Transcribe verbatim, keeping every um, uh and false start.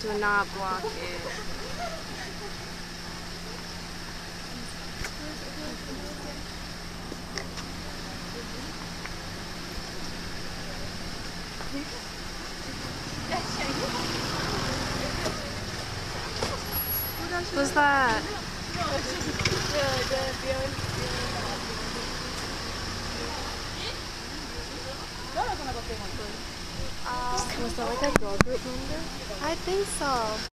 Do not block it. What's that? Was that like a girl group member? I think so.